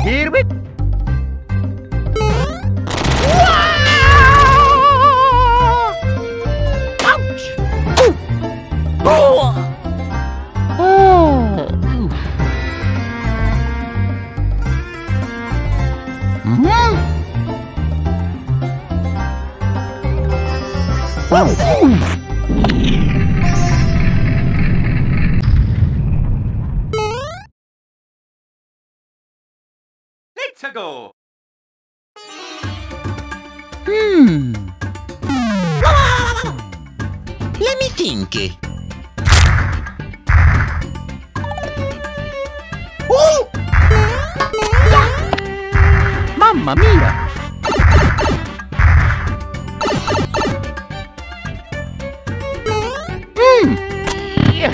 Here we go. Ouch! Oh! Let's go. Let me think. Oh! Mamma mia! Yeah.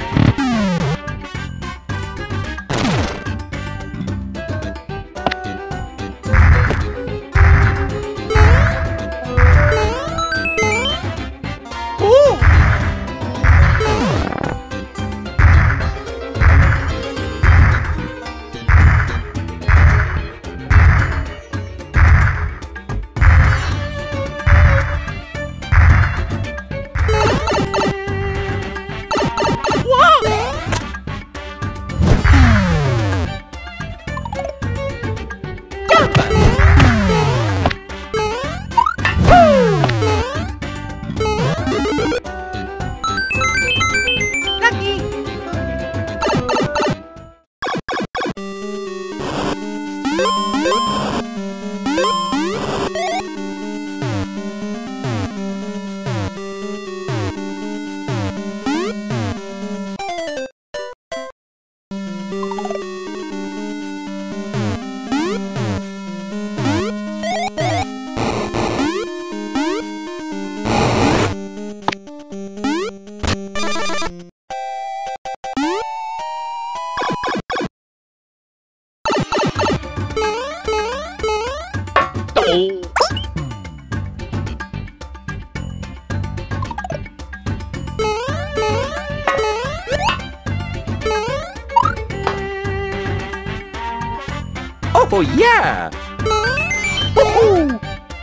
Oh yeah! Woohoo!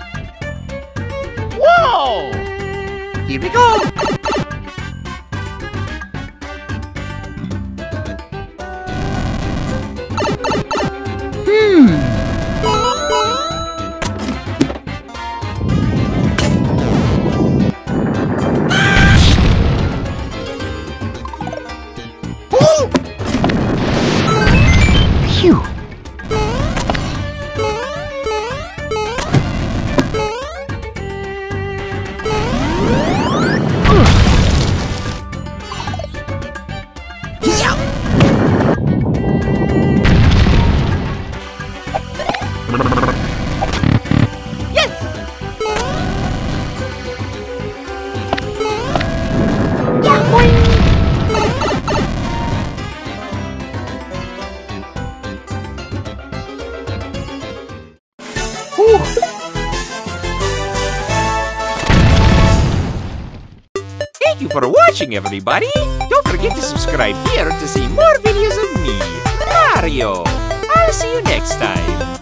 Whoa! Here we go! Phew! Thank you for watching, everybody! Don't forget to subscribe here to see more videos of me, Mario! I'll see you next time!